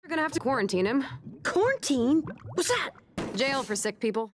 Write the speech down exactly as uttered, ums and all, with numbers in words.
We're gonna have to quarantine him. Cornteen? What's that? Jail for sick people.